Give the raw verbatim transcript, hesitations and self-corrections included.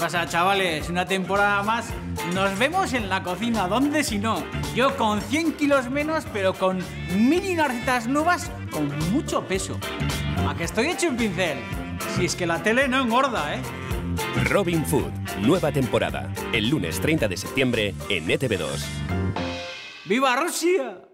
pasa, chavales? Una temporada más. Nos vemos en la cocina. ¿Dónde si no? Yo con cien kilos menos, pero con mil y una recetas nuevas con mucho peso. ¿A que estoy hecho un pincel? Si es que la tele no engorda, ¿eh? Robin Food, nueva temporada. El lunes treinta de septiembre en E T V dos. ¡Viva Rusia!